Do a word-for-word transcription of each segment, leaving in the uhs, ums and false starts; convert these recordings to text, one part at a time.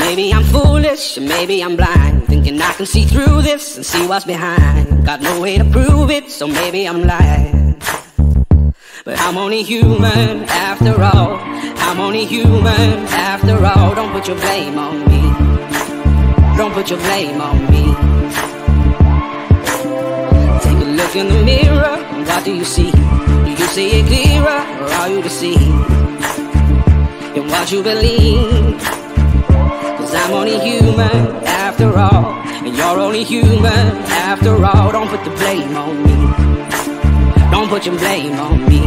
Maybe I'm foolish, or maybe I'm blind, thinking I can see through this and see what's behind. Got no way to prove it, so maybe I'm lying. But I'm only human after all. I'm only human after all. Don't put your blame on me. Don't put your blame on me. Take a look in the mirror, and what do you see? Do you see it clearer, or are you deceived in what you believe? Cause I'm only human after all, and you're only human after all. Don't put the blame on me. Don't put your blame on me.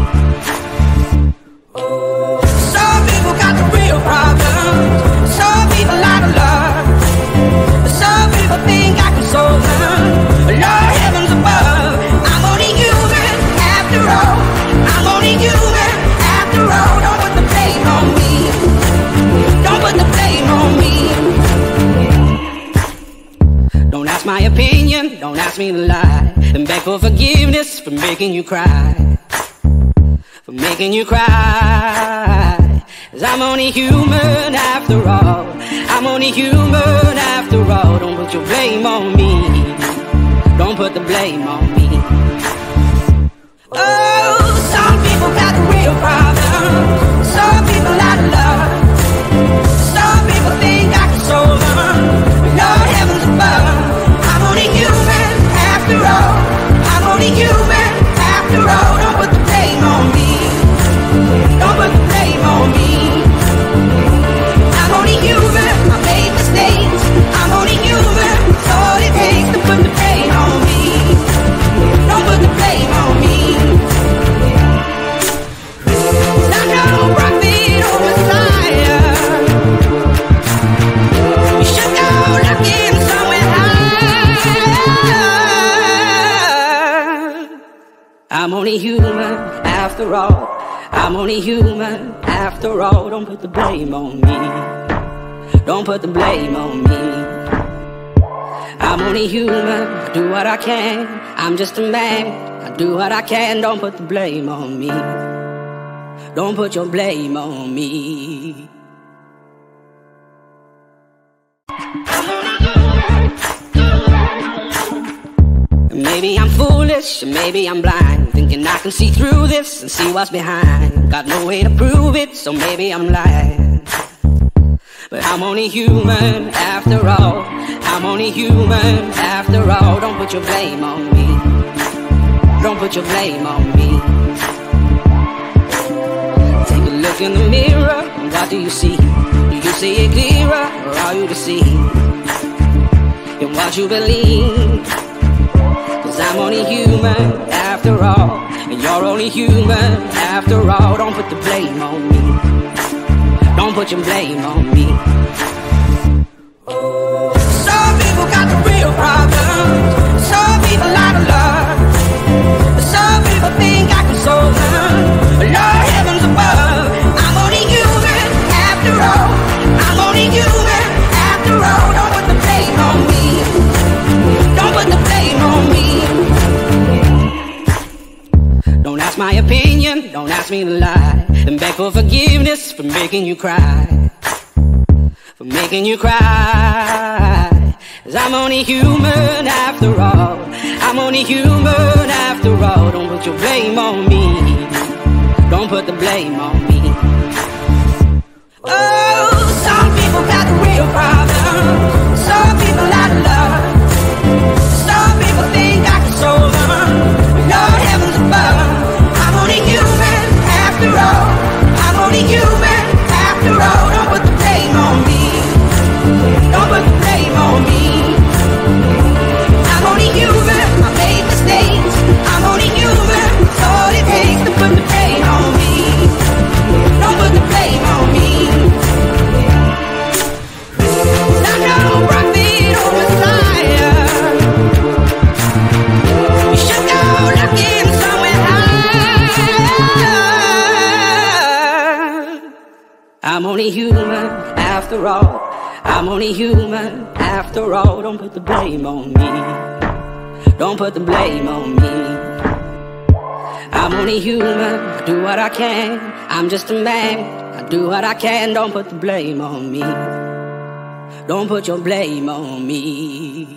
Some people got the real problems. Some people out of love. Some people think I can solve them. Lord, heavens above, I'm only human after all. I'm only human after all. Don't put the blame on me. Don't put the blame on me. Don't ask my opinion, don't ask me to lie, and beg for forgiveness for making you cry. For making you cry. Cause I'm only human after all. I'm only human after all. Don't put your blame on me. Don't put the blame on me. Oh, some people got the real problems. Some people out of love. Some people think I can solve them. Lord, heavens above, I'm only human after all. I'm only human after all. Don't put the blame on me. Don't put the blame on me. I'm only human, I made mistakes. I'm only human, it's all it takes to put the blame on me. Don't put the blame on me. I'm no prophet or Messiah. You should go looking somewhere higher. I'm only human after all. I'm only human after all. Don't put the blame on me. Don't put the blame on me. I'm only human, I do what I can. I'm just a man, I do what I can. Don't put the blame on me. Don't put your blame on me. Maybe I'm foolish, or maybe I'm blind, thinking I can see through this and see what's behind. Got no way to prove it, so maybe I'm lying. But I'm only human after all. I'm only human after all. Don't put your blame on me. Don't put your blame on me. Take a look in the mirror, and what do you see? Do you see it clearer, or are you deceived in what you believe? Cause I'm only human after all, and you're only human after all. Don't put the blame on me. Don't put your blame on me. Some people got the real problems. Some people out of love. Some people think I can solve them. Lord, heavens above, I'm only human after all. I'm only human after all. Don't put the blame on me. Don't put the blame on me. Don't ask my opinion, don't ask me to lie, and beg for forgiveness for making you cry. For making you cry. Cause I'm only human after all. I'm only human after all. Don't put your blame on me. Don't put the blame on me. Oh, some people got the real problems. Some people out of love. Some people think I can solve them. Lord, heavens above, I'm only human after all. I'm only human after all. Don't put the blame on me. Don't put the blame on me. I'm only human, I made mistakes. I'm only human, it's all it takes to put the blame on me. Don't put the blame on me. I'm no prophet or Messiah. You should go looking somewhere higher. I'm only human after all. I'm only human after all. Don't put the blame on me. Don't put the blame on me. I'm only human, I do what I can. I'm just a man, I do what I can. Don't put the blame on me. Don't put your blame on me.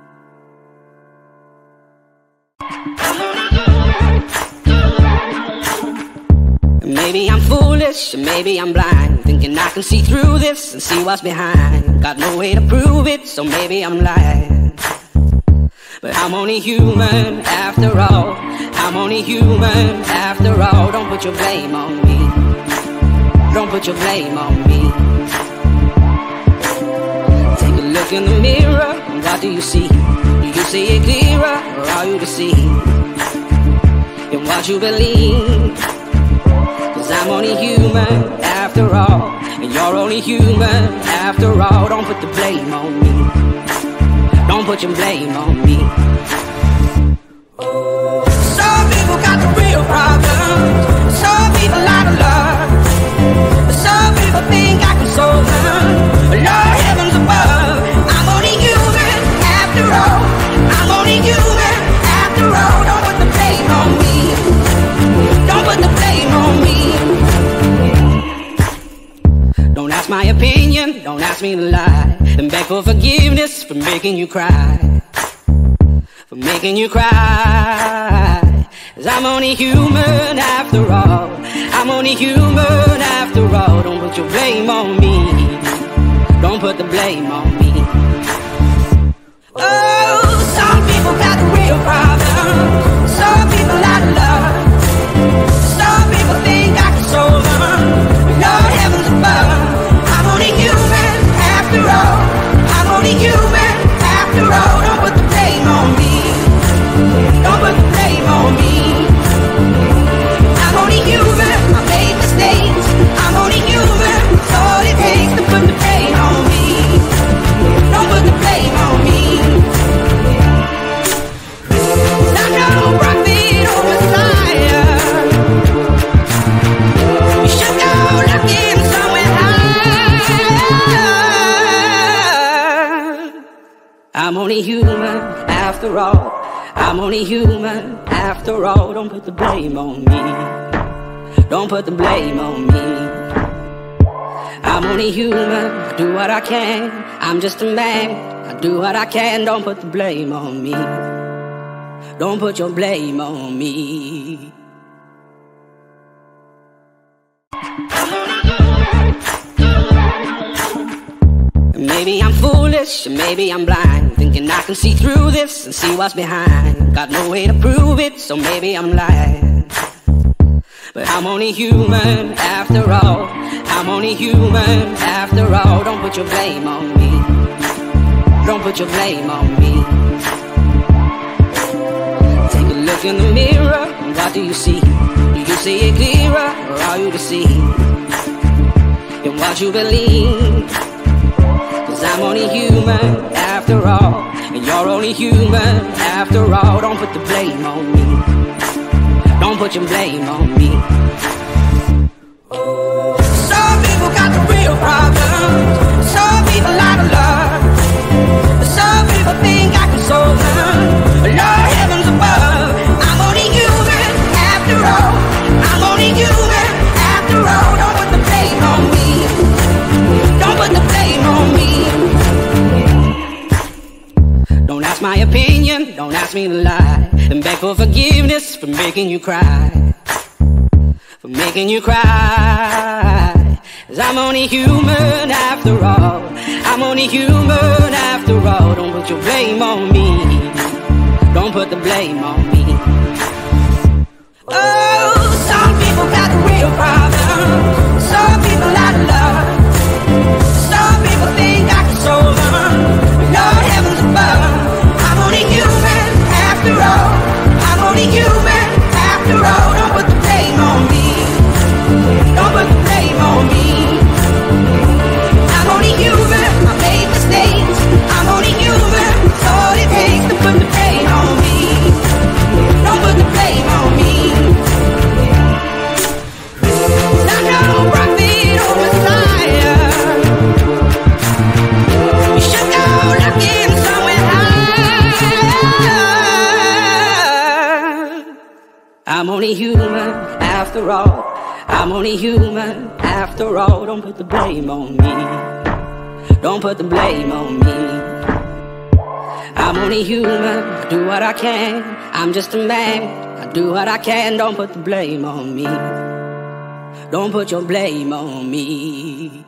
Maybe I'm foolish, maybe I'm blind, thinking I can see through this and see what's behind. Got no way to prove it, so maybe I'm lying. But I'm only human after all. I'm only human after all. Don't put your blame on me. Don't put your blame on me. Take a look in the mirror, what do you see? Do you see it clearer, or are you deceived in what you believe? Cause I'm only human after all, and you're only human after all. Don't put the blame on me. Don't put your blame on me. Some people got the real problems. Some people out of love. Some people think I can solve them. Lord heavens above, I'm only human after all. I'm only human after all. Don't put the blame on me. Don't put the blame on me. Don't ask my opinion, don't ask me to lie, and beg for forgiveness for making you cry, for making you cry. Cause I'm only human after all. I'm only human after all. Don't put your blame on me. Don't put the blame on me. Oh, some people got the real problem. Some people out of love. Some people think I can solve them. Lord heavens above, I'm only human after all. I'm only human after all. Don't put the blame on me. Don't put the blame on me. I'm only human, I made mistakes. I'm only human, it's all it takes to put the blame on me. Don't put the blame on me. I'm no prophet or Messiah. You should go looking somewhere higher. I'm only human after all. I'm only human after all. Don't put the blame on me. Don't put the blame on me. I'm only human, I do what I can. I'm just a man, I do what I can. Don't put the blame on me. Don't put your blame on me. Maybe I'm foolish, maybe I'm blind, thinking I can see through this and see what's behind. Got no way to prove it, so maybe I'm lying. But I'm only human after all. I'm only human after all. Don't put your blame on me. Don't put your blame on me. Take a look in the mirror, what do you see? Do you see it clearer, or are you deceived in what you believe? Cause I'm only human after all, and you're only human after all. Don't put the blame on me. Don't put your blame on me. Some people got the real problems. Some people out of love. Some people think I can solve them. Lord heavens above, I'm only human after all. I'm only human after all. Don't put the blame on me. Don't put the blame on me. Don't ask my opinion, don't ask me to lie, and beg for forgiveness for making you cry, for making you cry. Cause I'm only human after all. I'm only human after all. Don't put your blame on me. Don't put the blame on me. Oh, some people got the real problem. Some people out of love. Some people think I can solve them. Lord heavens above, I'm only human after all. I'm only human after all. Don't put the blame on me. Don't put the blame on me. I'm only human, I made mistakes. I'm only human, it's all it takes to put the blame on me. Don't put the blame on me. I'm no prophet or Messiah. You should go looking somewhere higher. I'm only human after all. I'm only human after all. Don't put the blame on me. Don't put the blame on me. I'm only human, I do what I can. I'm just a man, I do what I can. Don't put the blame on me. Don't put your blame on me.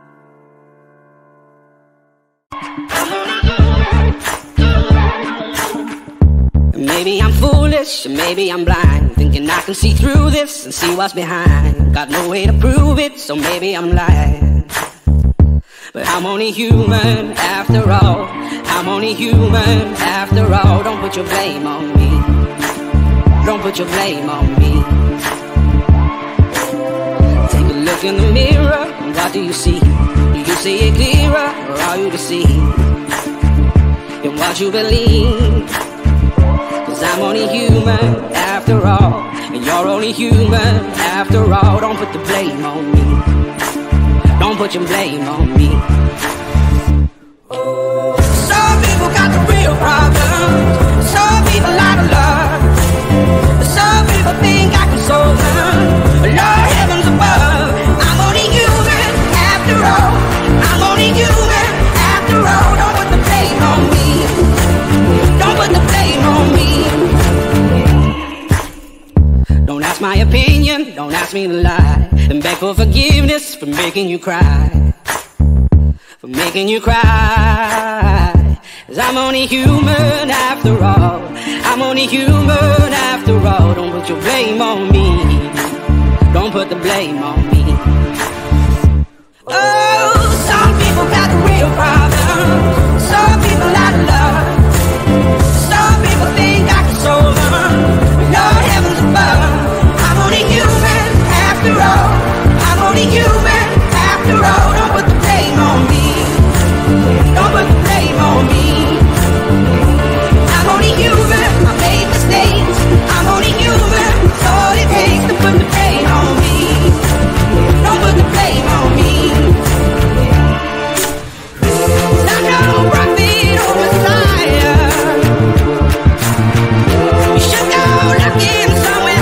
Maybe I'm foolish, and maybe I'm blind, thinking I can see through this and see what's behind. Got no way to prove it, so maybe I'm lying. But I'm only human after all. I'm only human after all. Don't put your blame on me. Don't put your blame on me. Take a look in the mirror, and what do you see? Do you see it clearer, or are you deceived in what you believe? Cause I'm only human after all, and you're only human after all. Don't put the blame on me. Don't put your blame on me. Some people got the real problems. Some people out of love. Some people think I can solve them. But Lord heavens above, I'm only human after all. I'm only human after all. Don't put the blame on me. Don't put the blame on me. Don't ask my opinion, don't ask me to lie, and beg for forgiveness for making you cry, for making you cry. Cause I'm only human after all. I'm only human after all. Don't put your blame on me. Don't put the blame on me. Oh, some people got the real problem. Some people out of love. Some people think I can solve them. Lord heavens above, I'm only human after all. I'm only human after all. Don't put the blame on me. Don't put the blame on me. I'm only human, I made mistakes. I'm only human, that's all it takes to put the blame on me. Don't put the blame on me. Cause I'm no prophet or Messiah. You should go looking somewhere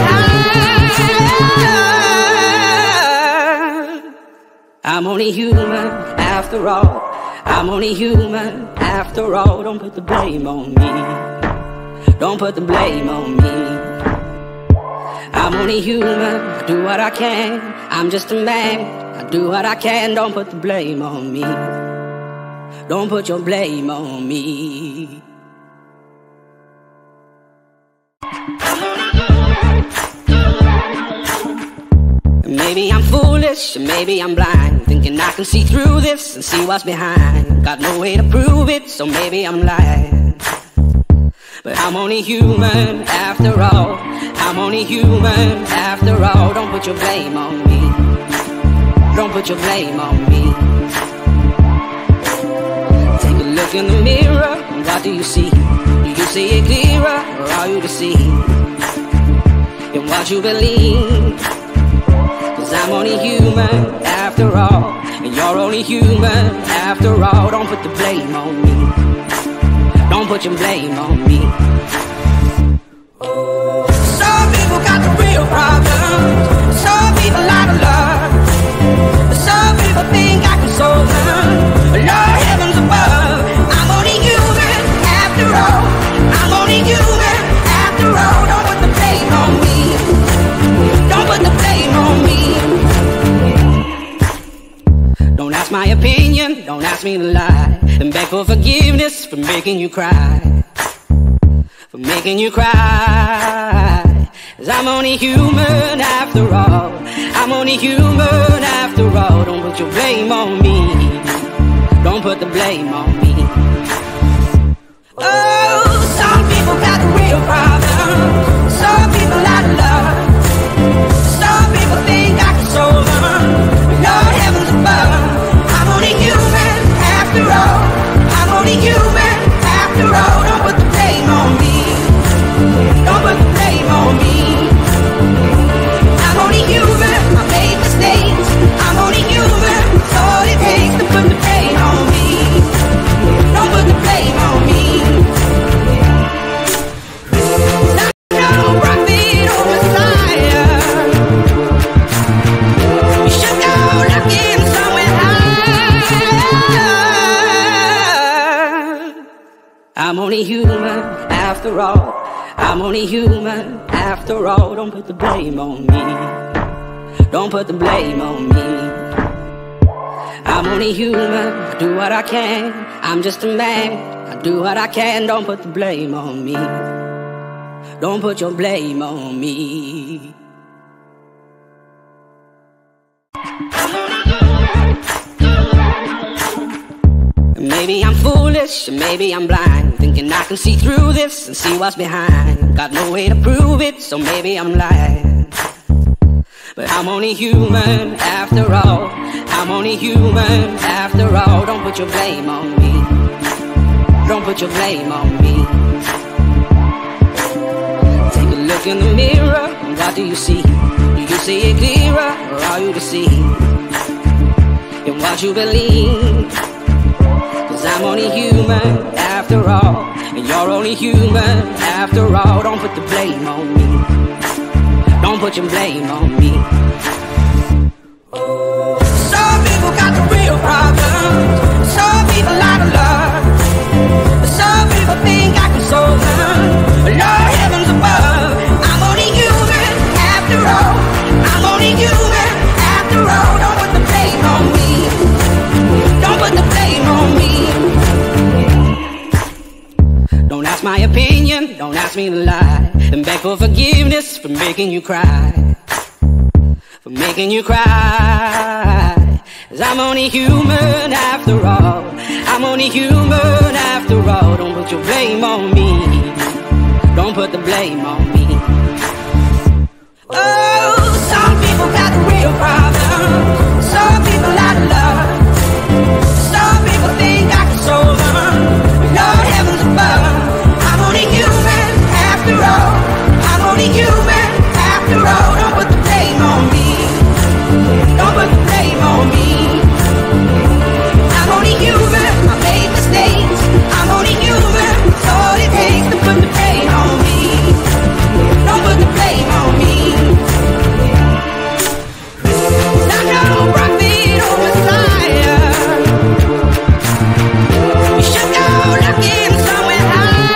higher. I'm only human after all. I'm only human after all. Don't put the blame on me. Don't put the blame on me. I'm only human, I do what I can. I'm just a man, I do what I can. Don't put the blame on me. Don't put your blame on me. Maybe I'm foolish, and maybe I'm blind, thinking I can see through this and see what's behind. Got no way to prove it, so maybe I'm lying. But I'm only human after all. I'm only human after all. Don't put your blame on me. Don't put your blame on me. Take a look in the mirror, and what do you see? Do you see it clearer, or are you deceived in what you believe? Cause I'm only human after all, and you're only human after all. Don't put the blame on me. Don't put your blame on me. Some people got the real problems. Some people out of love. Some people think I can solve them. But Lord heavens above, I'm only human after all. I'm only human after all. Don't put the blame on me. Don't put the blame on me. Don't ask my opinion, don't ask me to lie, and beg for forgiveness for making you cry, for making you cry. Cause I'm only human after all. I'm only human after all. Don't put your blame on me. Don't put the blame on me. Oh, some people got the real problem. Some people out of love. Some people think I can solve them. Lord heavens above, I'm only human after all. I'm only human after all. Don't put the blame on me. Don't put the blame on me. I'm only human, I made mistakes. I'm only human, that's all it takes to put the blame on me. Don't put the blame on me. only human after all. I'm only human after all. Don't put the blame on me. Don't put the blame on me. I'm only human, I do what I can. I'm just a man, I do what I can. Don't put the blame on me. Don't put your blame on me. Maybe I'm foolish, maybe I'm blind, thinking I can see through this and see what's behind. Got no way to prove it, so maybe I'm lying. But I'm only human after all. I'm only human after all. Don't put your blame on me. Don't put your blame on me. Take a look in the mirror, what do you see? Do you see it clearer, or are you deceived in what you believe? I'm only human after all, and you're only human after all. Don't put the blame on me. Don't put your blame on me. Some people got the real problems. Some people out of love. Some people think I can solve them. Lord heavens above, I'm only human after all. I'm only human after all. Don't put the blame on me. Don't put the blame on me. Don't ask my opinion, don't ask me to lie, and beg for forgiveness for making you cry, for making you cry. 'Cause I'm only human after all. I'm only human after all. Don't put your blame on me. Don't put the blame on me. Oh, some people got the real problem. Some people out of love. Some people think I can solve them. Lord heavens above, I'm only human after all. I'm only human after all. Don't put the blame on me. Don't put the blame on me. I'm only human, I made mistakes. I'm only human, it's all it takes to put the blame on me. Don't put the blame on me. I'm no prophet or Messiah. You should go looking somewhere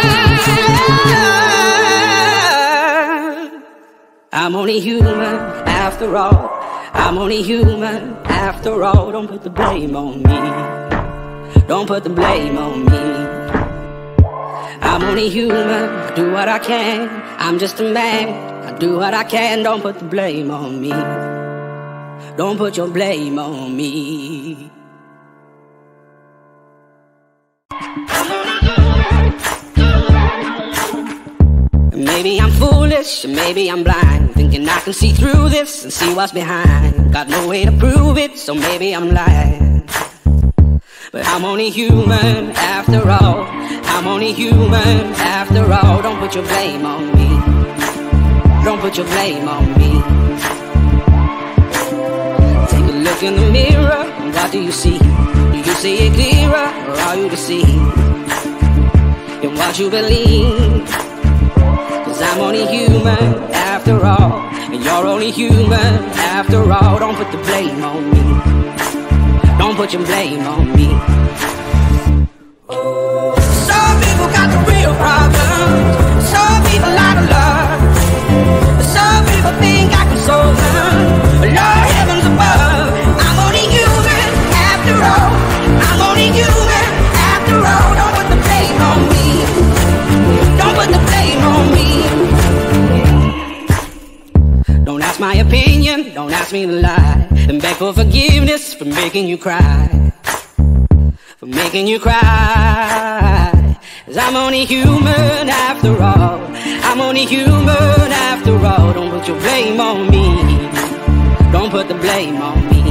higher. I'm only human after all. I'm only human after all. Don't put the blame on me. Don't put the blame on me. I'm only human, I do what I can. I'm just a man, I do what I can. Don't put the blame on me. Don't put your blame on me. Maybe I'm foolish, maybe I'm blind, thinking I can see through this and see what's behind. Got no way to prove it, so maybe I'm lying. But I'm only human after all. I'm only human after all. Don't put your blame on me. Don't put your blame on me. Take a look in the mirror, what do you see? Do you see it clearer, or are you deceived in what you believe? 'Cause I'm only human after all, and you're only human after all. Don't put the blame on me. Don't put your blame on me. Some people got the real problems. Some people out of love. Some people think I can solve them. Lord heavens above, I'm only human after all. I'm only human after all. Don't put the blame on me. Don't put the blame on me. Don't ask my opinion, don't ask me to lie, and beg for forgiveness for making you cry, for making you cry. 'Cause I'm only human after all. I'm only human after all. Don't put your blame on me. Don't put the blame on me.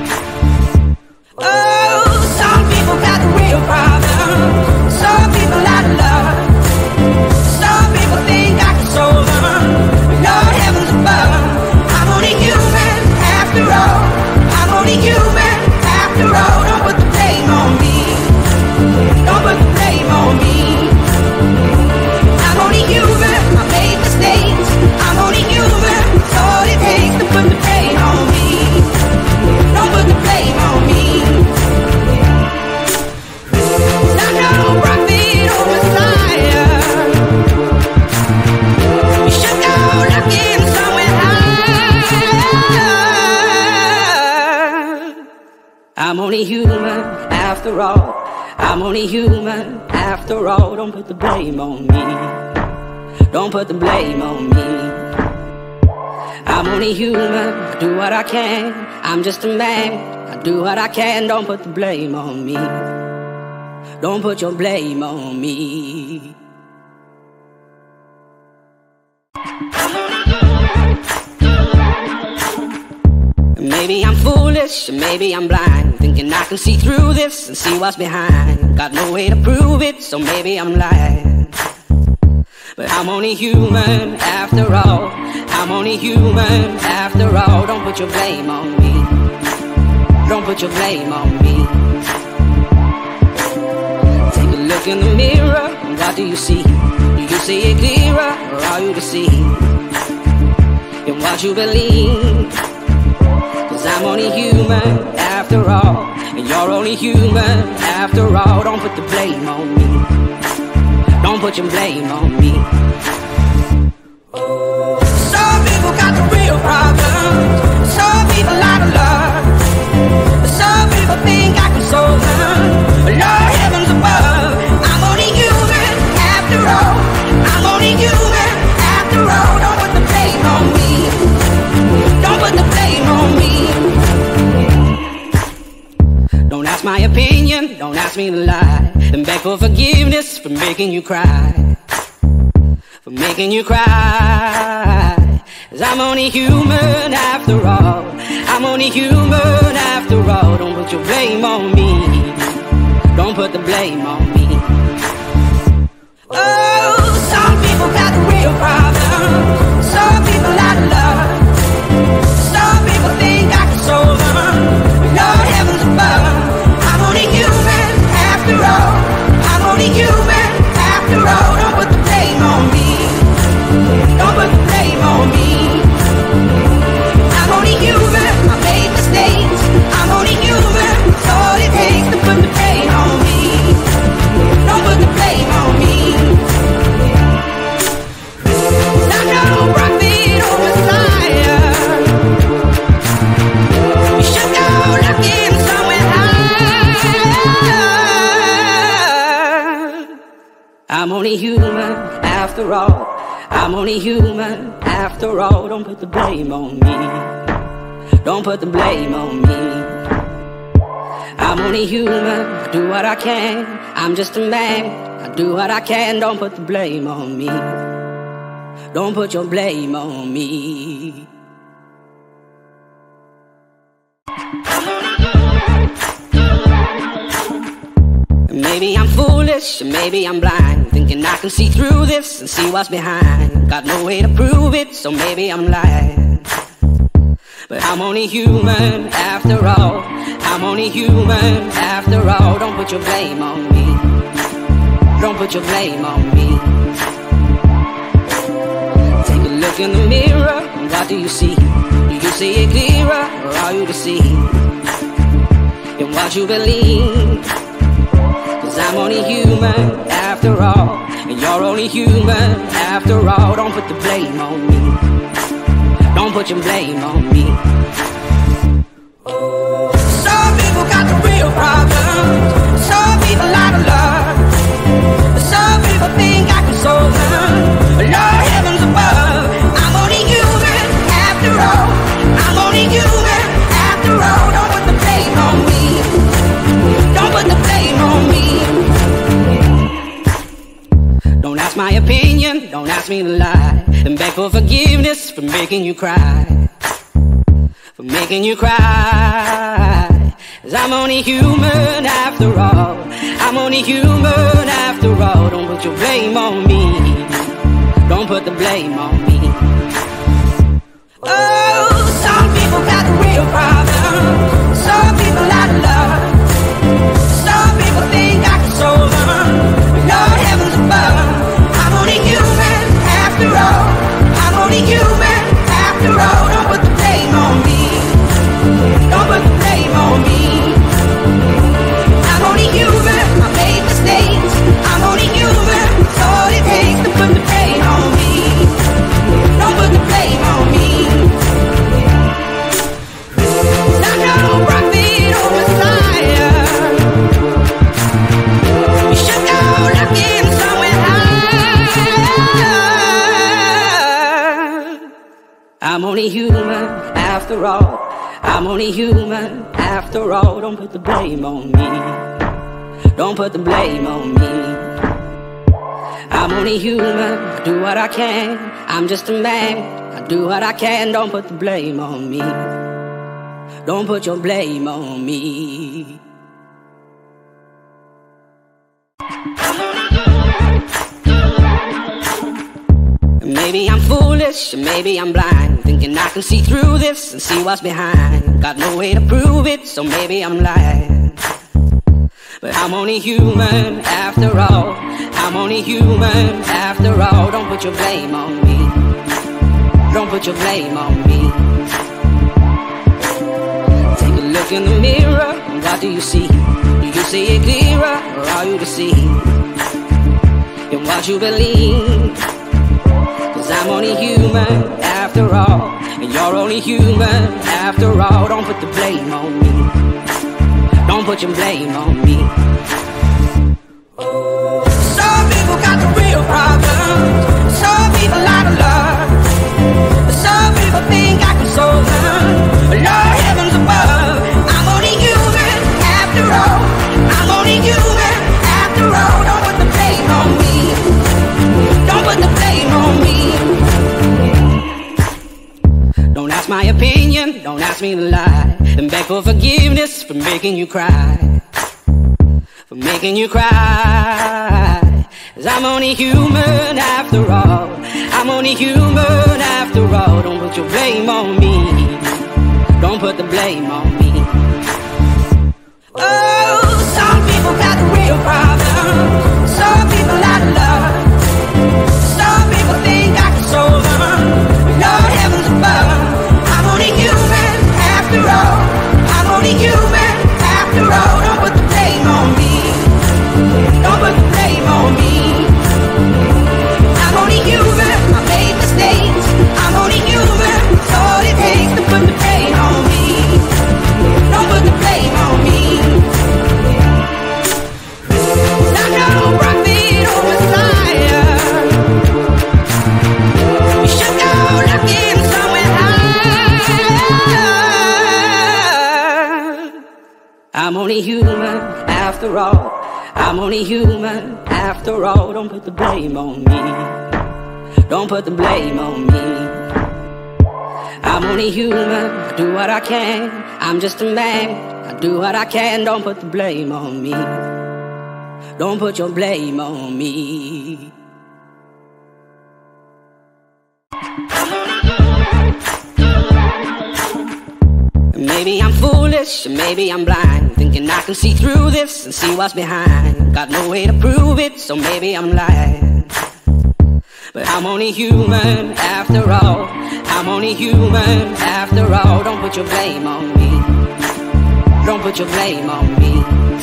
Oh, some people got the real problem. Some people out of love. Some people think I can solve them. Lord heavens above, I'm only human after all. I'm only human after all. Don't put the blame on me. Don't put the blame on me. I'm only human, I made mistakes. I'm only human, it's all it takes to put the blame on me. Don't put the blame on me. I'm only human after all. I'm only human after all. Don't put the blame on me. Don't put the blame on me. I'm only human, I do what I can. I'm just a man, I do what I can. Don't put the blame on me. Don't put your blame on me. Maybe I'm foolish, or maybe I'm blind, thinking I can see through this and see what's behind. Got no way to prove it, so maybe I'm lying. But I'm only human after all. I'm only human after all. Don't put your blame on me. Don't put your blame on me. Take a look in the mirror, and what do you see? Do you see it clearer, or are you deceived in what you believe? Cause I'm only human after all, and you're only human after all. Don't put the blame on me. Don't put your blame on me. Some people got the real problems. Some people out of love. Some people think I can solve them. Lord heavens above, I'm only human after all. I'm only human after all. Don't put the blame on me. Don't put the blame on me. Don't ask my opinion, don't ask me to lie, and beg for forgiveness for making you cry, for making you cry. Cause I'm only human after all. I'm only human after all. Don't put your blame on me. Don't put the blame on me. Oh, some people got the real problem. Some people out of love. Some people think I can solve them. Lord heavens above, I'm only human after all. I'm only human after all. Don't put the blame on me. Don't put the blame on me. I'm only human, I made mistakes. I'm only human, that's all it takes to put the blame on me. Don't put the blame on me. I'm no prophet or Messiah. You should go looking somewhere higher. I'm only human after all. I'm only human after all. Don't put the blame on me. Don't put the blame on me. I'm only human, I do what I can. I'm just a man, I do what I can. Don't put the blame on me. Don't put your blame on me. Maybe I'm foolish, or maybe I'm blind, thinking I can see through this and see what's behind. Got no way to prove it, so maybe I'm lying. But I'm only human after all. I'm only human after all. Don't put your blame on me. Don't put your blame on me. Take a look in the mirror, and what do you see? Do you see it clearer, or are you deceived in what you believe? Cause I'm only human after all, and you're only human after all. Don't put the blame on me. Don't put your blame on me. Some people got the real problems. Some people out of love. Some people think I can solve them. Lord heavens above, I'm only human after all. I'm only human after all. Don't put the blame on me. Don't put the blame on me. Don't ask my opinion, don't ask me to lie, and beg for forgiveness for making you cry, for making you cry. Cause I'm only human after all. I'm only human after all. Don't put your blame on me. Don't put the blame on me. Oh, some people got the real problem. Some people out of love. Some people think I can solve them. Lord heavens above, I'm only human after all. I'm only human after all. Don't put the blame on me. Don't put the blame on me. I'm only human, I made mistakes. I'm only human, that's all it takes to put the blame on me. Don't put the blame on me. I know only human after all. I'm only human after all. Don't put the blame on me. Don't put the blame on me. I'm only human, I do what I can. I'm just a man, I do what I can. Don't put the blame on me. Don't put your blame on me. Maybe I'm foolish, maybe I'm blind, thinking I can see through this and see what's behind. Got no way to prove it, so maybe I'm lying. But I'm only human after all. I'm only human after all. Don't put your blame on me. Don't put your blame on me. Take a look in the mirror, what do you see? Do you see it clearer, or are you deceived in what you believe? Cause I'm only human after all, and you're only human after all. Don't put the blame on me. Don't put your blame on me. Some people got the real problems. Some people out of love. Some people think I can solve them. Lord heavens above, I'm only human after all. I'm only human after all. Don't put the blame on me. Don't put the blame on me. Don't ask my opinion, don't ask me to lie, and beg for forgiveness for making you cry, for making you cry. Cause I'm only human after all. I'm only human after all. Don't put your blame on me. Don't put the blame on me. Oh, some people got the real problem. Some people out of love. Some people think I can solve them. Lord heavens above, I'm only human after all. I'm only human after all. Don't put the blame on me. Don't put the blame on me. I'm only human, I made mistakes. I'm only human, it's all it takes to put the blame on me. Don't put the blame on me. I'm no prophet or messiah. You should go looking somewhere higher. I'm only human after all. I'm only human after all. Don't put the blame on me. Don't put the blame on me. I'm only human, I do what I can. I'm just a man, I do what I can. Don't put the blame on me. Don't put your blame on me. Maybe I'm foolish, maybe I'm blind, thinking I can see through this and see what's behind. Got no way to prove it, so maybe I'm lying. But I'm only human after all. I'm only human after all. Don't put your blame on me. Don't put your blame on me.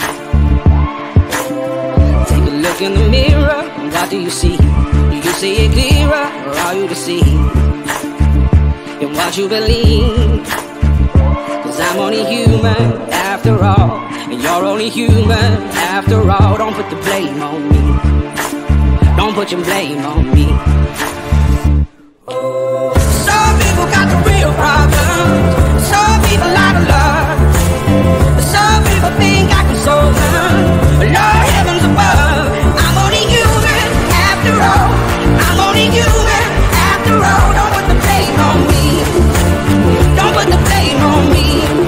Take a look in the mirror, what do you see? Do you see it clearer, or are you deceived in what you believe? Cause I'm only human after all, and you're only human after all. Don't put the blame on me. Don't put your blame on me. Some people got the real problems. Some people out of love. Some people think I can solve them. Lord heavens above, I'm only human after all. I'm only human after all. Don't put the blame on me. Don't put the blame on me.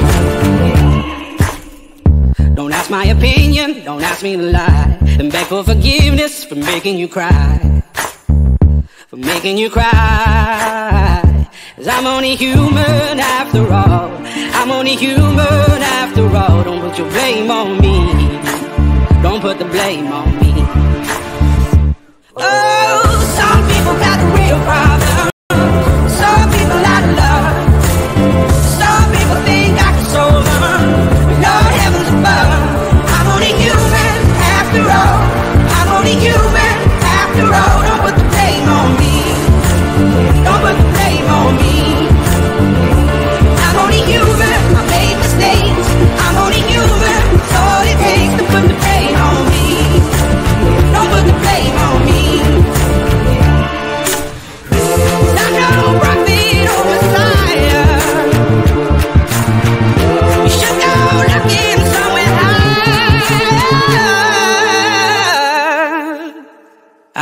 Don't ask my opinion, don't ask me to lie, and beg for forgiveness for making you cry, for making you cry. Cause I'm only human after all. I'm only human after all. Don't put your blame on me. Don't put the blame on me. Oh, some people got the real problem. Some people out of love. Some people think I can solve them. Lord heavens above, I'm only human after all. I'm only human after all. Don't put the blame on me. Don't put the blame on me. I'm only human, I made mistakes. I'm only human, it's all it takes to put the blame on me. Don't put the blame on me.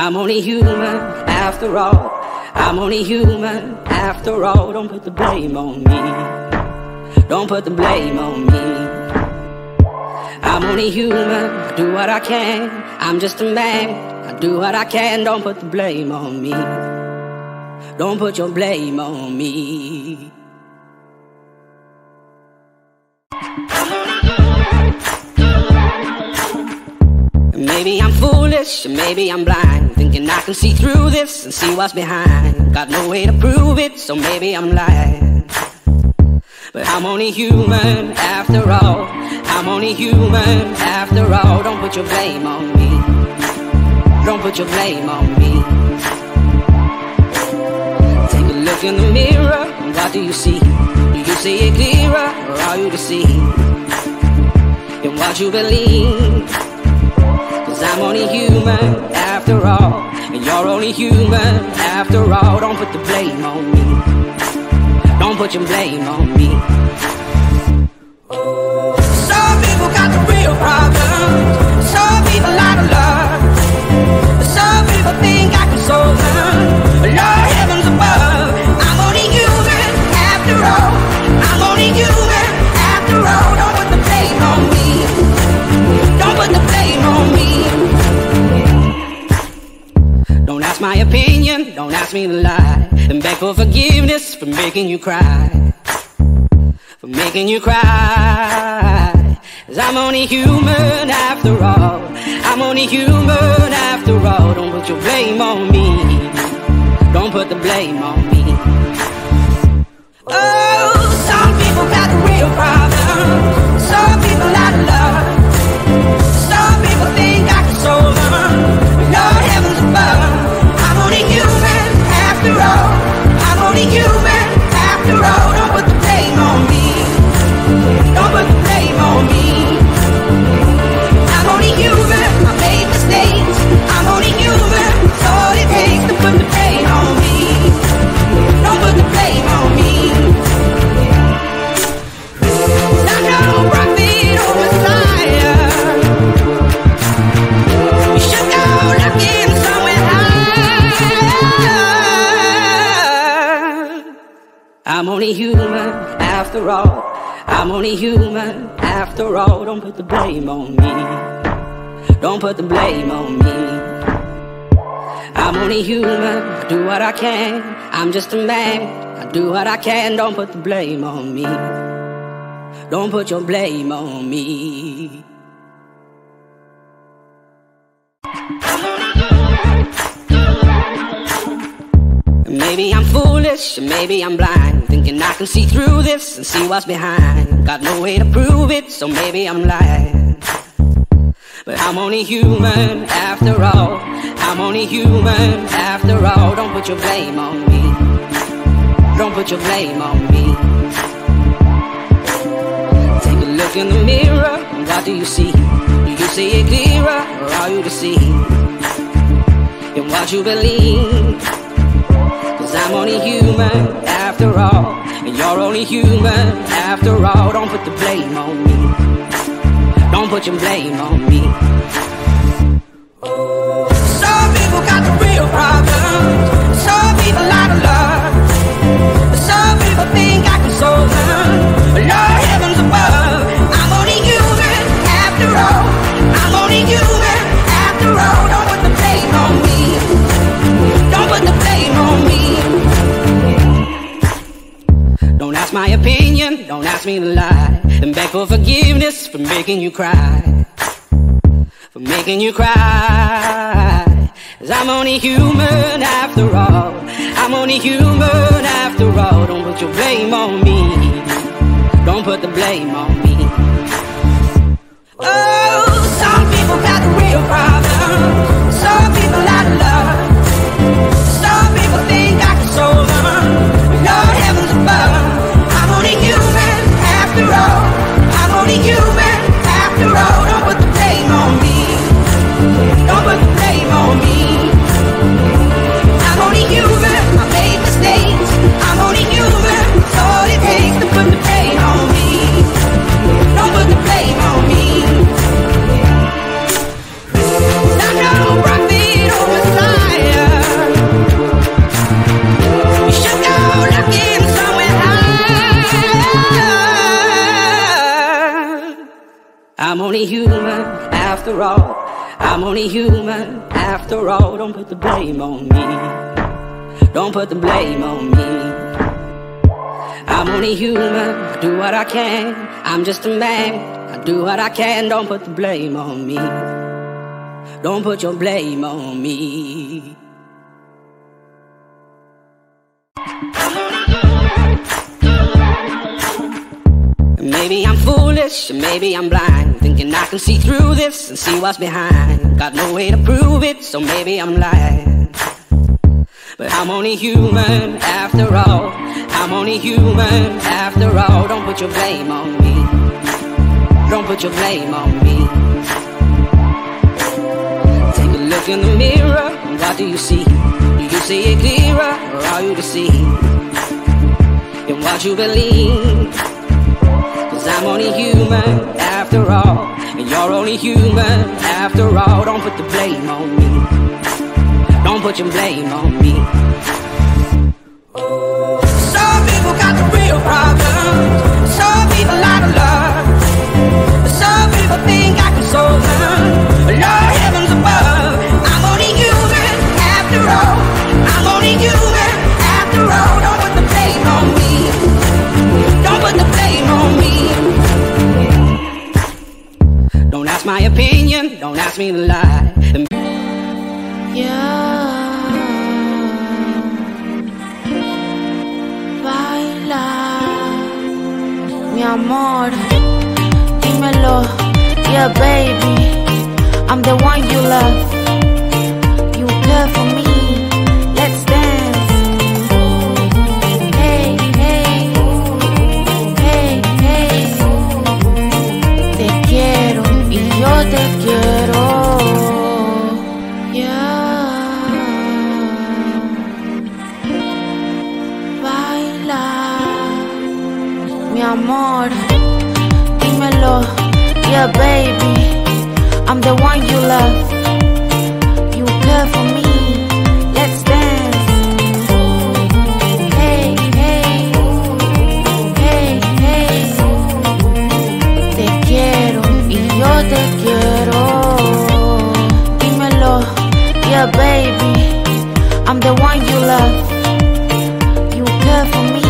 I'm only human after all. I'm only human after all. Don't put the blame on me. Don't put the blame on me. I'm only human, I do what I can. I'm just a man, I do what I can. Don't put the blame on me. Don't put your blame on me. Maybe I'm foolish, or maybe I'm blind, thinking I can see through this and see what's behind. Got no way to prove it, so maybe I'm lying. But I'm only human after all. I'm only human after all. Don't put your blame on me. Don't put your blame on me. Take a look in the mirror, and what do you see? Do you see it clearer, or are you deceived in what you believe? Cause I'm only human after all, and you're only human after all. Don't put the blame on me. Don't put your blame on me. Some people got the real problems. Some people out of love. Some people think I can solve them. Lord heavens above, I'm only human after all. I'm only human after all. Don't put the blame on me. Don't put the blame on me. Don't ask my opinion, don't ask me to lie, and beg for forgiveness for making you cry, for making you cry. Cause I'm only human after all. I'm only human after all. Don't put your blame on me. Don't put the blame on me. Oh, some people got the real problem. Some people out of love. Some people think I can solve them. Lord heavens above, I'm only human after all. I'm only human after all. Don't put the blame on me. Don't put the blame on me. I'm only human, I made mistakes. I'm only human, that's all it takes to put the blame on me. Don't put the blame on me. I'm no prophet or Messiah. You should go looking somewhere higher. I'm only human after all. I'm only human after all. Don't put the blame on me. Don't put the blame on me. I'm only human, I do what I can. I'm just a man, I do what I can. Don't put the blame on me. Don't put your blame on me. Maybe I'm foolish, or maybe I'm blind, thinking I can see through this and see what's behind. Got no way to prove it, so maybe I'm lying. But I'm only human after all. I'm only human after all. Don't put your blame on me. Don't put your blame on me. Take a look in the mirror, and what do you see? Do you see it clearer, or are you deceived in what you believe? Cause I'm only human after all, and you're only human after all. Don't put the blame on me. Don't put your blame on me. Some people got the real problems. Some people out of love. Some people think I can solve them. Lord heavens above, I'm only human after all. I'm only human after all. Don't put the blame on me. Don't put the blame on me. Don't ask my opinion, don't ask me to lie, and beg for forgiveness for making you cry, for making you cry. Cause I'm only human after all. I'm only human after all. Don't put your blame on me. Don't put the blame on me. Oh, some people got the real problem. Some people out of love. Some people think I can solve them. Lord heavens above, I'm only human after all. I'm only human after all. Don't put the blame on me. Don't put the blame on me. I'm only human, I made mistakes. I'm only human, that's all it takes to put the blame on me. Don't put the blame on me. I'm only human after all. I'm only human after all. Don't put the blame on me. Don't put the blame on me. I'm only human, I do what I can. I'm just a man, I do what I can. Don't put the blame on me. Don't put your blame on me. Maybe I'm foolish, and maybe I'm blind, thinking I can see through this and see what's behind. Got no way to prove it, so maybe I'm lying. But I'm only human after all. I'm only human after all. Don't put your blame on me. Don't put your blame on me. Take a look in the mirror, and what do you see? Do you see it clearer, or are you deceived in what you believe? Cause I'm only human after all, and you're only human after all. Don't put the blame on me. Don't put your blame on me. Some people got the real problems. Some people out of love. Some people think I can solve them. Lord heavens above, I'm only human after all. I'm only human after all. Don't put the blame on me. Don't put the blame on me. Don't ask my opinion, don't ask me to lie. Yeah, baila, mi amor, dímelo, yeah baby, I'm the one you love, you care for me, let's dance, hey, hey, hey, hey, te quiero y yo te quiero. Mi amor, dímelo, yeah baby, I'm the one you love, you care for me, let's dance, hey, hey, hey, hey, te quiero y yo te quiero, dímelo, yeah baby, I'm the one you love, you care for me.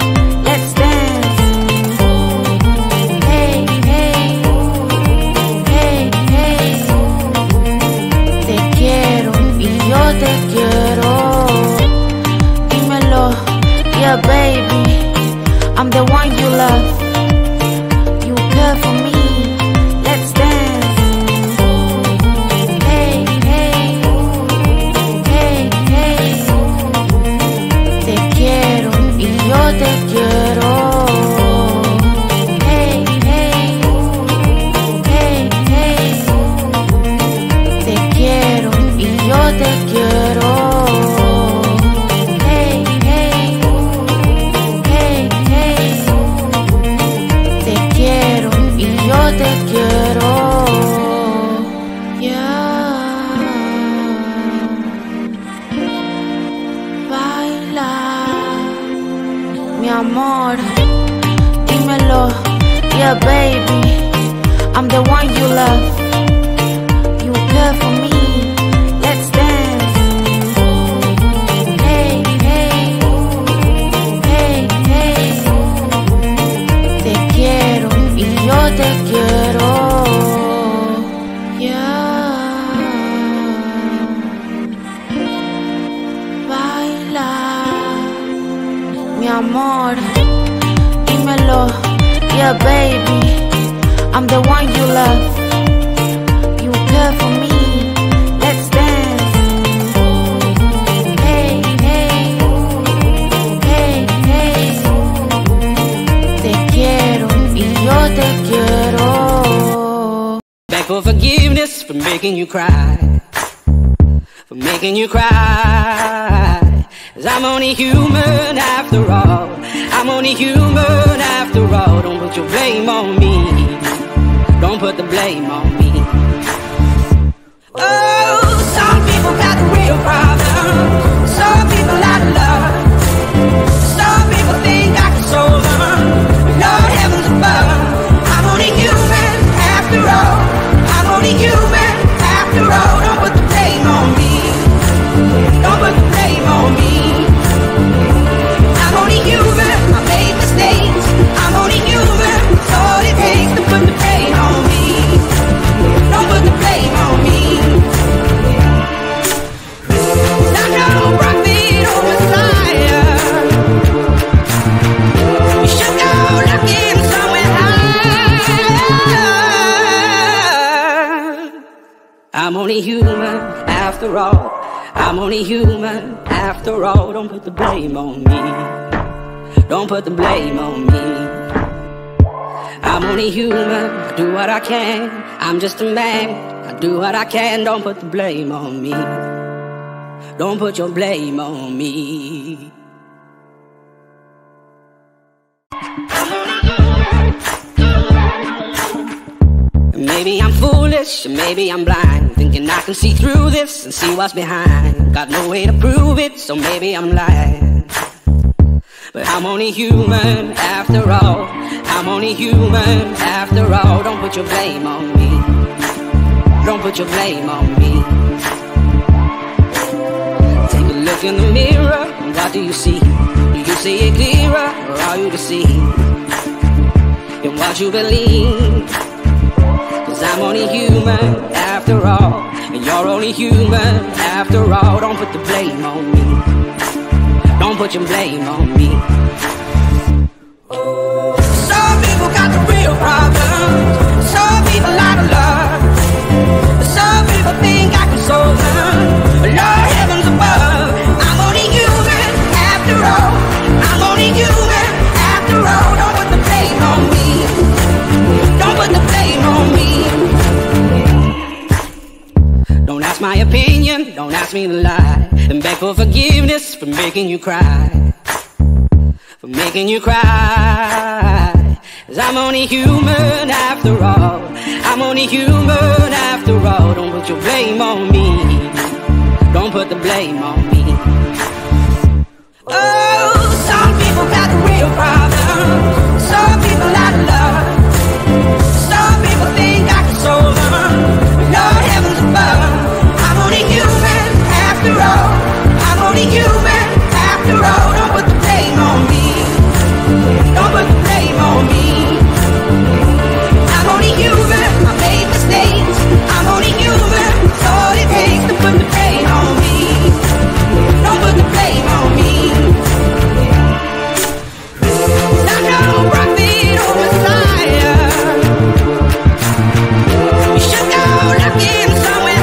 Te quiero, dímelo, yeah baby, I'm the one you love, you care for me, let's dance, hey, hey, hey, hey, te quiero y yo te quiero, hey, hey, hey, hey, te quiero y yo te quiero. Hey, hey, hey, hey, te quiero y yo te quiero. Yeah, baila, mi amor, dímelo, yeah baby, I'm the one you love, you care for me. Te quiero, yeah, baila, mi amor, dímelo, yeah baby, I'm the one you love, you care for me, let's dance, hey, hey, hey, hey, te quiero y yo te quiero. Beg for forgiveness for making you cry, for making you cry. 'Cause I'm only human after all. I'm only human after all. Don't put your blame on me. Don't put the blame on me. Oh, some people got the real problem. Some people out of love. Some people think I can solve them. Lord heavens above, I'm only human after all. I'm only human after all. I'm only human after all. Don't put the blame on me. Don't put the blame on me. I'm only human, I do what I can. I'm just a man, I do what I can. Don't put the blame on me. Don't put your blame on me. Maybe I'm foolish, or maybe I'm blind, thinking I can see through this and see what's behind. Got no way to prove it, so maybe I'm lying. But I'm only human after all. I'm only human after all. Don't put your blame on me. Don't put your blame on me. Take a look in the mirror, and what do you see? Do you see it clearer, or are you deceived in what you believe? Cause I'm only human after all, and you're only human after all. Don't put the blame on me. Don't put your blame on me. Some people got the real problems. Some people out of love. Some people think I can solve them. Lord heavens above, I'm only human after all. I'm only human after all. Don't put the blame on me. Don't put the blame on me. Don't ask my opinion, don't ask me to lie, and beg for forgiveness for making you cry, for making you cry. Cause I'm only human after all. I'm only human after all. Don't put your blame on me. Don't put the blame on me. Oh, some people got the real problem. Some people out of love. Some people think I can solve them. Lord heavens above, I'm only human after all. I'm only human after all. Don't put the blame on me. Don't put the blame on me. I'm only human, I made mistakes. I'm only human, that's all it takes to put the blame on me. Don't put the blame on me. I'm no prophet or Messiah. You should go looking somewhere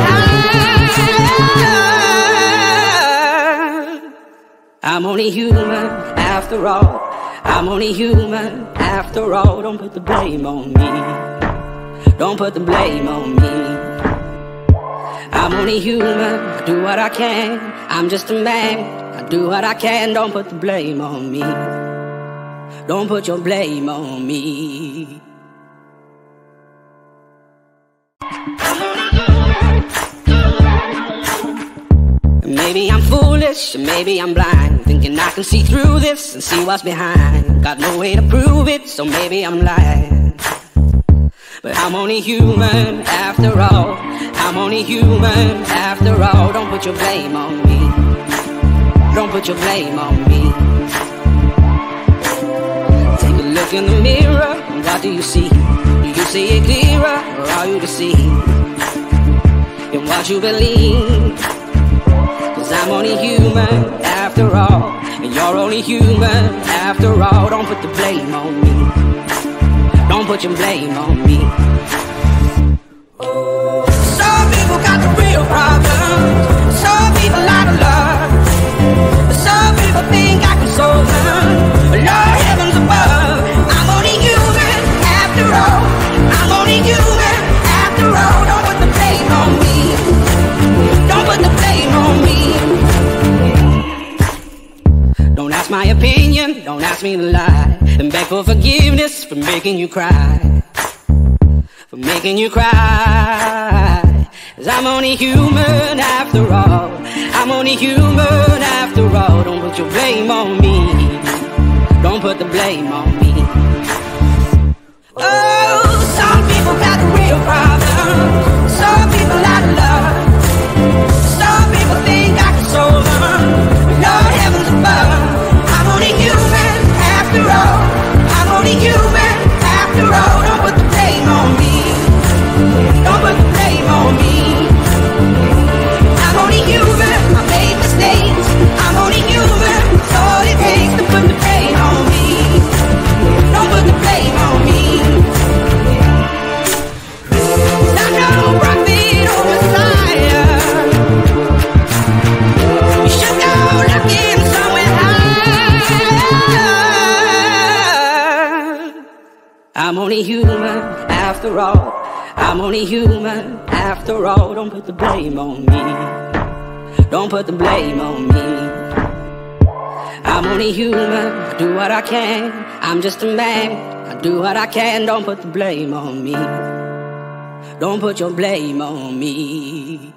higher. I'm only human after all. I'm only human after all. Don't put the blame on me. Don't put the blame on me. I'm only human, I do what I can. I'm just a man, I do what I can. Don't put the blame on me. Don't put your blame on me. Maybe I'm foolish, or maybe I'm blind, thinking I can see through this and see what's behind. Got no way to prove it, so maybe I'm lying. But I'm only human after all. I'm only human after all. Don't put your blame on me. Don't put your blame on me. Take a look in the mirror, and what do you see? Do you see it clearer, or are you deceived in what you believe? Cause I'm only human after all, and you're only human after all. Don't put the blame on me. Don't put your blame on me. Some people got the real problems. Some people out of love. Some people think I can solve them. Lord heavens above, I'm only human after all. I'm only human after all. Don't put the blame on me. Don't put the blame on me. Don't ask my opinion, don't ask me to lie, and beg for forgiveness for making you cry, for making you cry. Cause I'm only human after all. I'm only human after all. Don't put your blame on me. Don't put the blame on me. Oh, some people got the real problem. Some people out of love. Some people think I can solve them. Lord heavens above, I'm only human after all. I'm only human after all. Don't put the blame on me. Don't put the blame on me. I'm only human, I made mistakes. I'm only human, that's all it takes to put the blame on me. Don't put the blame on me. only human after all. I'm only human after all. Don't put the blame on me. Don't put the blame on me. I'm only human, I do what I can. I'm just a man, I do what I can. Don't put the blame on me. Don't put your blame on me.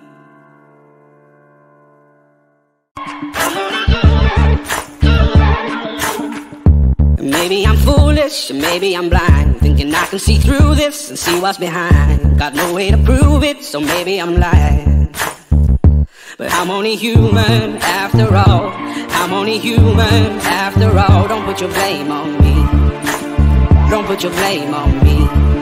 Maybe I'm foolish, maybe I'm blind, thinking I can see through this and see what's behind. Got no way to prove it, so maybe I'm lying. But I'm only human after all. I'm only human after all. Don't put your blame on me. Don't put your blame on me.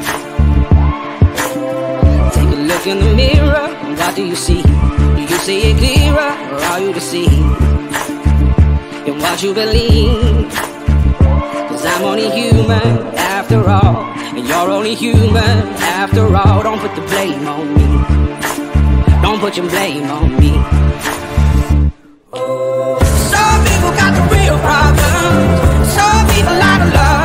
Take a look in the mirror, what do you see? Do you see it clearer, or are you deceived in what you believe? Cause I'm only human after all, and you're only human after all. Don't put the blame on me. Don't put your blame on me. Some people got the real problems. Some people out of love.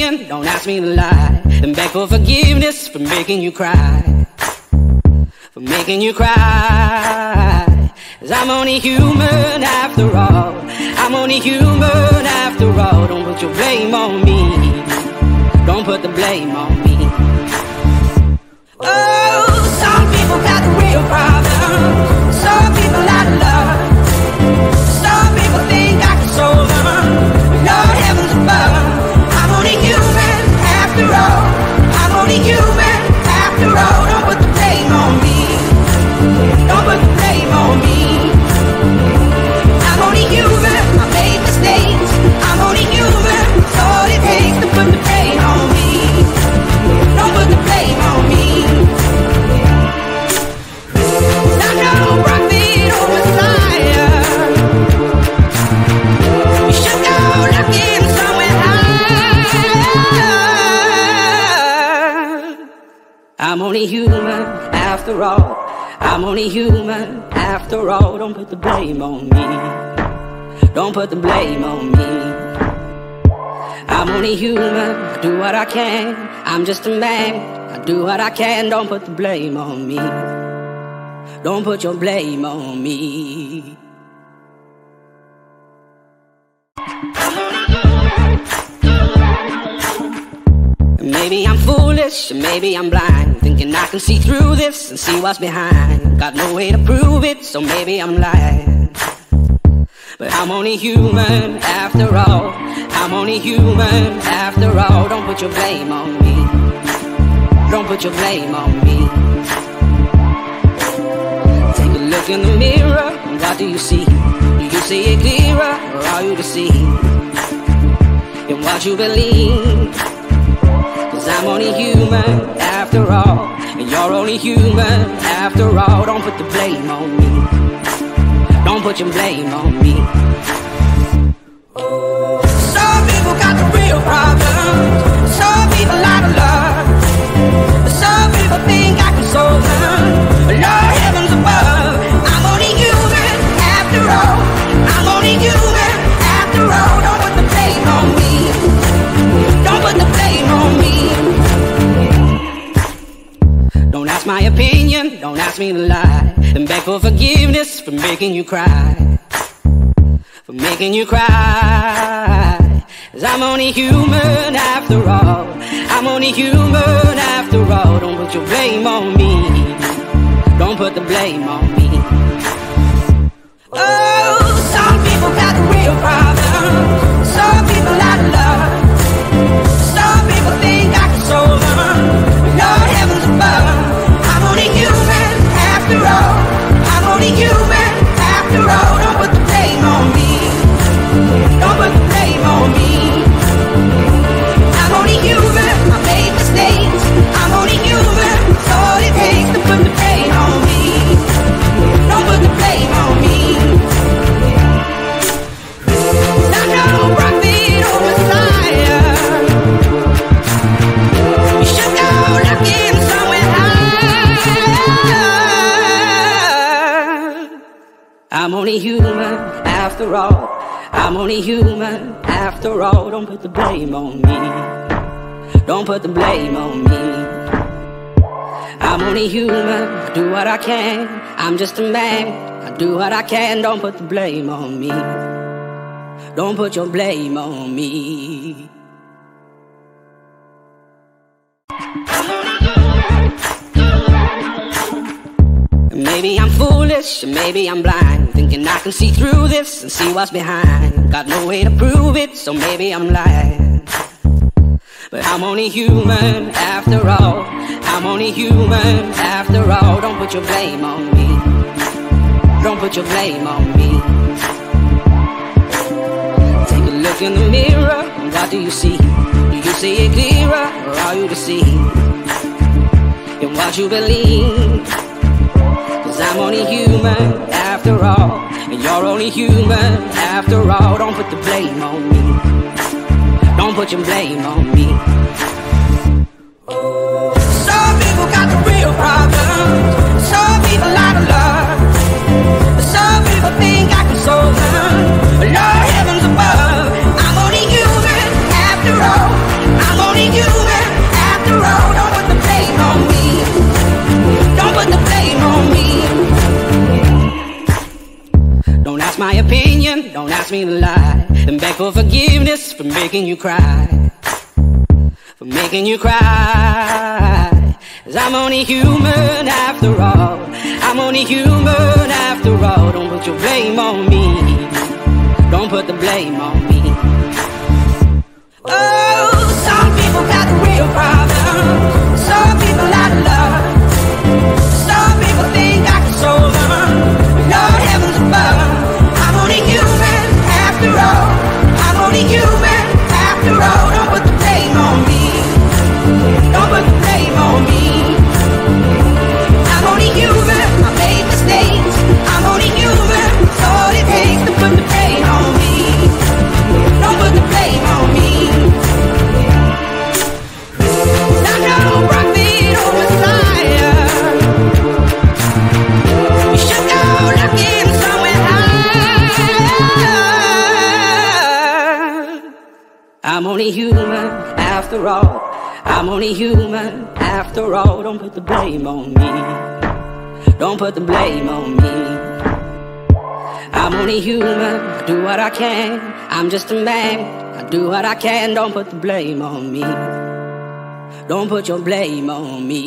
opinion, don't ask me to lie. Then beg for forgiveness for making you cry, for making you cry. 'Cause I'm only human after all. I'm only human after all. Don't put your blame on me. Don't put the blame on me. Oh, some people got the real problem. Some people out of love. Some people think I can solve them. Lord heavens above. I'm only human after all. I'm only human after all. Don't put the blame on me. Don't put the blame on me. I'm only human. I made mistakes. I'm only human. That's all it takes to put the blame on me. Don't put the blame on me. 'Cause I'm no prophet or Messiah. You should go looking somewhere higher. I'm only human after all. I'm only human after all. Don't put the blame on me. Don't put the blame on me. I'm only human. I do what I can. I'm just a man. I do what I can. Don't put the blame on me. Don't put your blame on me. Maybe I'm foolish, maybe I'm blind, thinking I can see through this and see what's behind. Got no way to prove it, so maybe I'm lying. But I'm only human after all. I'm only human after all. Don't put your blame on me. Don't put your blame on me. Take a look in the mirror, and what do you see? Do you see it clearer, or are you deceived in what you believe? 'Cause I'm only human after all, and you're only human after all. Don't put the blame on me. Don't put your blame on me. Some people got the real problems. Some people out of love. Some people think I can solve them. But Lord heavens above, I'm only human after all. I'm only human after all. Don't put the blame on me. Don't put the blame on me. Don't ask my opinion, don't ask me to lie. Then beg for forgiveness for making you cry, for making you cry. 'Cause I'm only human after all. I'm only human after all. Don't put your blame on me. Don't put the blame on me. Oh, some people got the real problem. Some people out of love. Some people think I can solve them. Lord heavens above. I'm only human after all. I'm only human after all. Don't put the blame on me. Don't put the blame on me. I'm only human. I made mistakes. I'm only human. That's all it takes to put the blame on me. Don't put the blame on me. 'Cause I'm no prophet or Messiah. You should go looking somewhere higher. I'm only human after all. I'm only human after all. Don't put the blame on me. Don't put the blame on me. I'm only human. I do what I can. I'm just a man. I do what I can. Don't put the blame on me. Don't put your blame on me. Maybe I'm foolish, maybe I'm blind, thinking I can see through this and see what's behind. Got no way to prove it, so maybe I'm lying. But I'm only human after all. I'm only human after all. Don't put your blame on me. Don't put your blame on me. Take a look in the mirror, and what do you see? Do you see it clearer, or are you deceived in what you believe? 'Cause I'm only human after all, and you're only human after all. Don't put the blame on me. Don't put your blame on me. Some people got the real problems. Some people out of love. Some people think I can solve them. But Lord heavens above, I'm only human after all. I'm ask me to lie and beg for forgiveness for making you cry, for making you cry. 'Cause I'm only human after all. I'm only human after all. Don't put your blame on me. Don't put the blame on me. Oh, some people got the real problem. Some people out of love. Some people think I can solve them. Lord heavens above. I'm only human after all. I'm only human after all. Don't put the blame on me. Don't put the blame on me. I'm only human. I make mistakes. I'm only human. It's all it takes to put the blame on me. Don't put the blame on me. I'm no prophet or messiah. You should go looking somewhere higher. I'm only human after all. I'm only human after all. Don't put the blame on me. Don't put the blame on me. I'm only human. I do what I can. I'm just a man. I do what I can. Don't put the blame on me. Don't put your blame on me.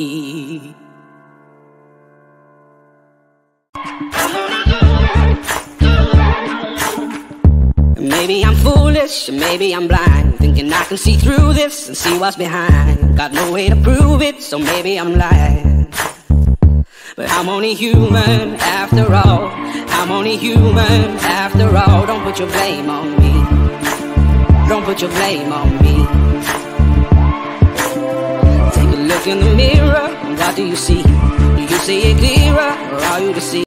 Maybe I'm foolish, maybe I'm blind, thinking I can see through this and see what's behind. Got no way to prove it, so maybe I'm lying. But I'm only human after all. I'm only human after all. Don't put your blame on me. Don't put your blame on me. Take a look in the mirror, and what do you see? Do you see it clearer, or are you deceived?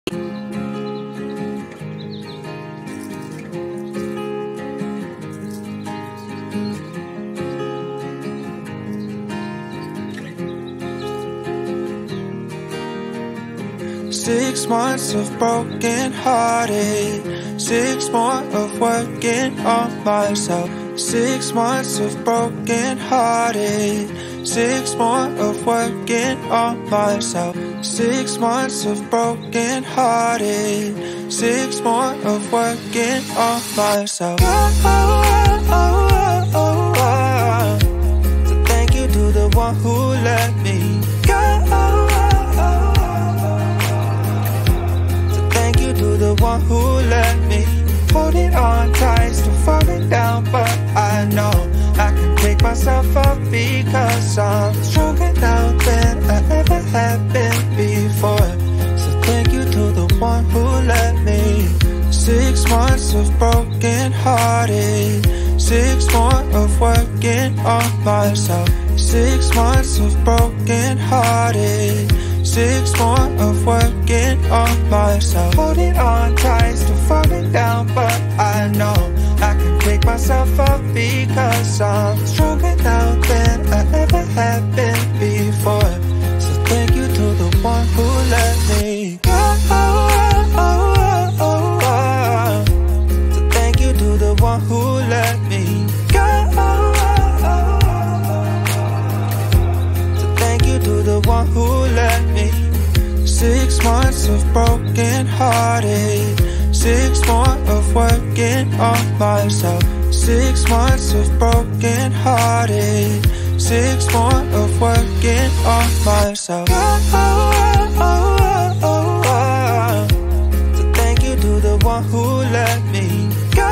Six months of broken hearted, six more of working on myself. Six months of broken hearted, six more of working on myself. Six months of broken hearted, six more of working on myself. Oh, oh, oh, oh, oh. So thank you to the one who let me go. To the one who let me hold it on tight, still falling down, but I know I can pick myself up because I'm stronger now than I ever have been before. So thank you to the one who let me. Six months of broken hearted, six more of working on myself. Six months of broken hearted, six more of working on myself. Holding on tight, still falling down, but I know I can pick myself up because I'm stronger now than I ever have been before. So thank you to the one who let me go. Oh, oh, oh, oh. So thank you to the one who let me go. So thank you to the one who let me. Six months of broken hearted, six more of working on myself. Six months of broken hearted, six more of working on myself. Oh, oh, oh, oh, oh. So thank you to the one who let me go.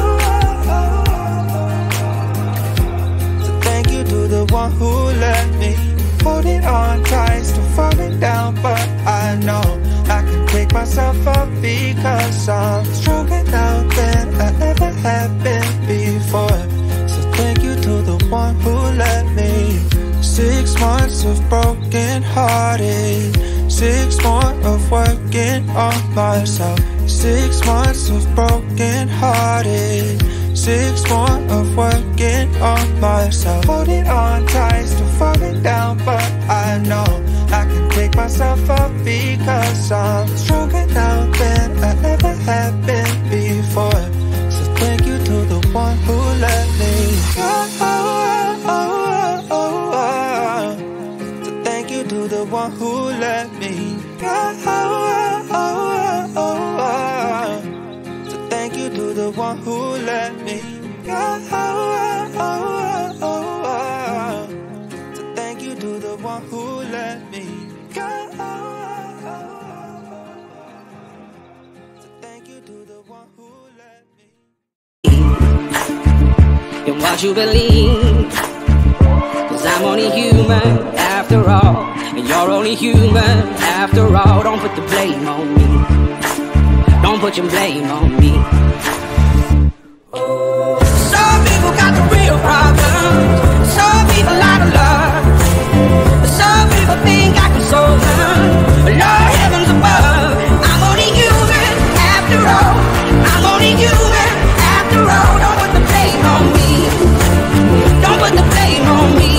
So thank you to the one who let me hold it on tight, still falling down, but I know I can pick myself up because I'm stronger now than I ever have been before. So thank you to the one who let me. Six months of broken hearted, six more of working on myself. Six months of broken hearted, six more of working on myself. Holding on tight, still falling down, but I know I can pick myself up because I'm stronger now than I ever have been before. So thank you to the one who let me go. Oh, oh, oh, oh. So thank you to the one who let me go. Oh, oh, oh, oh. So thank you to the one who let me go. So thank you to the one who let me go. So thank you to the one who let me in what you believe, 'cause I'm only human after all, and you're only human after all. Don't put the blame on me, don't put your blame on me. Some people got the real problems, some people out of love, some people think I can solve them, but Lord heavens above, I'm only human after all, I'm only human after all. Don't put the blame on me, don't put the blame on me.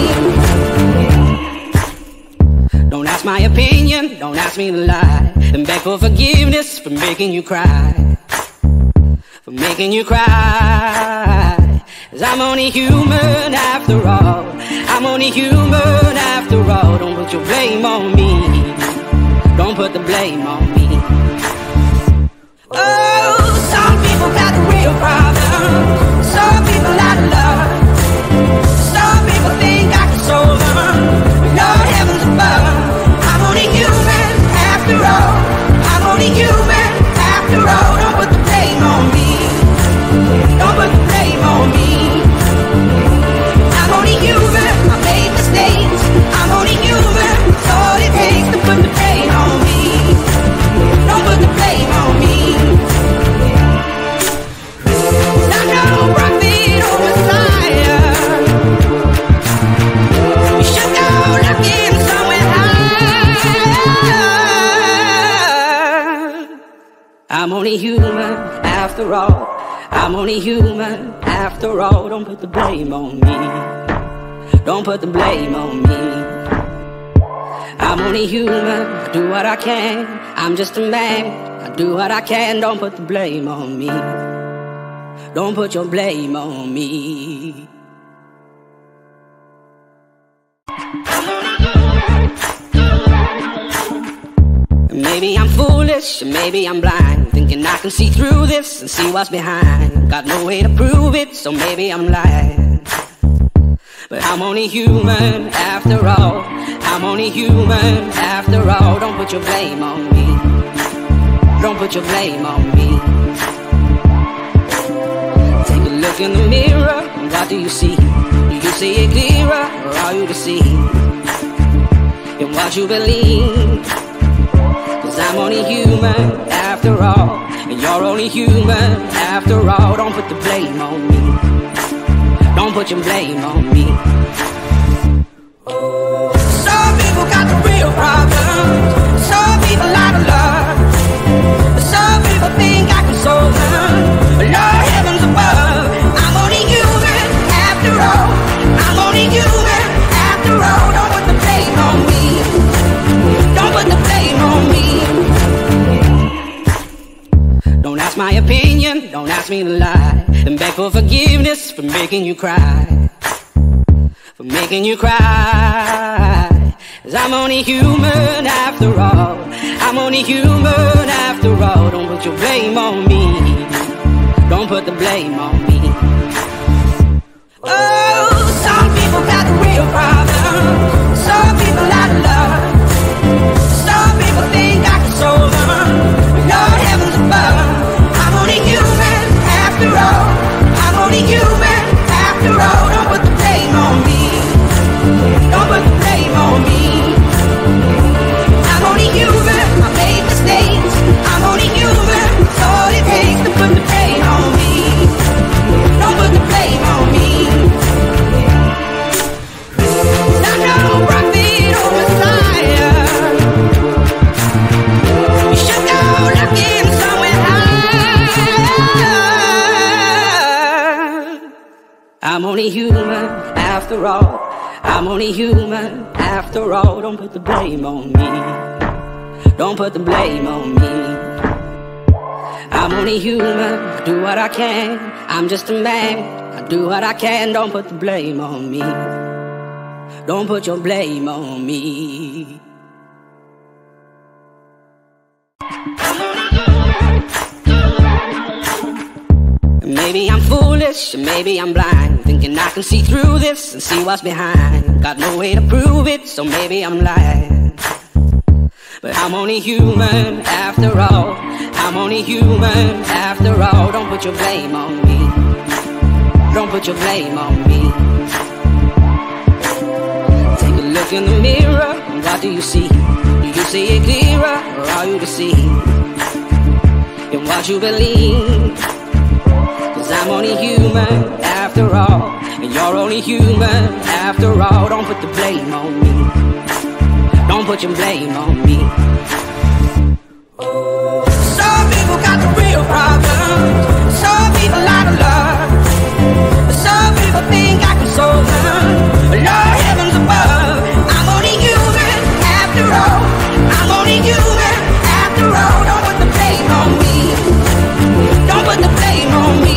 Don't ask my opinion, don't ask me to lie, and beg for forgiveness for making you cry, for making you cry. 'Cause I'm only human after all, I'm only human after all. Don't put your blame on me, don't put the blame on me. Oh, some people got the real problems, some people out of love, some people think I can solve them, Lord heavens above, I'm only human after all, I'm only human after all. Don't put the blame on me, don't put the blame on me. I'm only human, I made mistakes, I'm only human, that's all it takes to put the blame on me, don't put the blame on me. I'm no prophet or Messiah, you should go looking somewhere higher. I'm only human after all, I'm only human after all. Don't put the blame on me, don't put the blame on me. I'm only human, I do what I can, I'm just a man, I do what I can. Don't put the blame on me, don't put your blame on me. Maybe I'm foolish, maybe I'm blind, thinking I can see through this and see what's behind. Got no way to prove it, so maybe I'm lying. But I'm only human after all, I'm only human after all. Don't put your blame on me, don't put your blame on me. Take a look in the mirror, and what do you see? Do you see it clearer, or are you deceived in what you believe? 'Cause I'm only human after all, and you're only human after all. Don't put the blame on me, don't put your blame on me. Some people got the real problems, some people out of love, some people think I can solve them, but Lord heavens above, I'm only human after all, I'm only human after all. Don't put the blame on me, don't put the blame on me. Don't ask my opinion, don't ask me to lie, and beg for forgiveness for making you cry, for making you cry. 'Cause I'm only human after all, I'm only human after all. Don't put your blame on me, don't put the blame on me. Oh, some people got the real problems, some people out of love, some people think I can solve them, Lord heavens above, I'm only human after all, I'm only human after all. Don't put the blame on me, don't put the blame on me. I'm only human, I made mistakes, I'm only human, that's all it takes to put the blame on me, don't put the blame on me. I'm no prophet or Messiah, you should go looking somewhere higher. I'm only human after all, I'm only human after all. Don't put the blame on me, don't put the blame on me. I'm only human, I do what I can, I'm just a man, I do what I can. Don't put the blame on me, don't put your blame on me. maybe I'm foolish, or maybe I'm blind, thinking I can see through this and see what's behind. Got no way to prove it, so maybe I'm lying. But I'm only human after all. I'm only human after all. Don't put your blame on me. Don't put your blame on me. Take a look in the mirror, and what do you see? Do you see it clearer, or are you deceived in what you believe? Cause I'm only human after all, and you're only human after all. Don't put the blame on me. Don't put your blame on me. Some people got the real problems. Some people out of love. Some people think I can solve them. But Lord heavens above, I'm only human after all. I'm only human after all. Don't put the blame on me. Don't put the blame on me.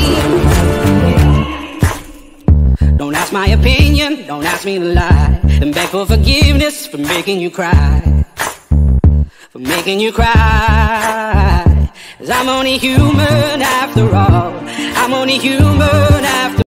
Don't ask my opinion, don't ask me to lie, and beg for forgiveness for making you cry, for making you cry. Cause I'm only human after all. I'm only human after all.